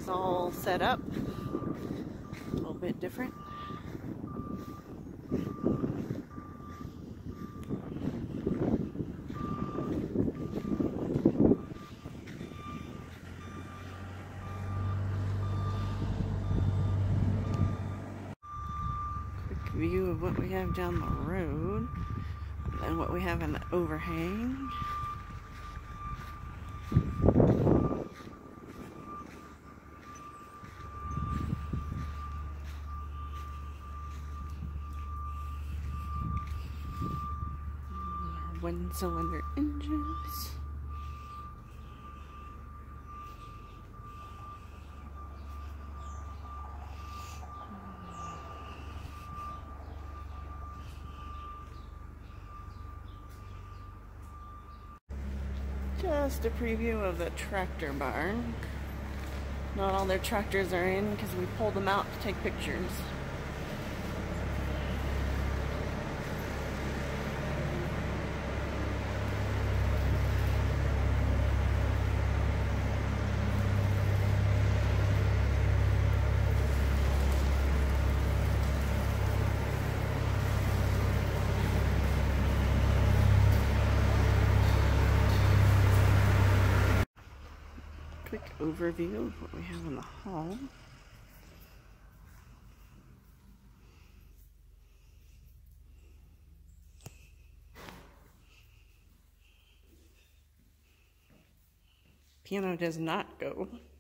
is all set up. A little bit different. Quick view of what we have down the road and what we have in the overhang. One-cylinder engines. Just a preview of the tractor barn. Not all their tractors are in because we pulled them out to take pictures. Quick overview of what we have in the hall. Piano does not go.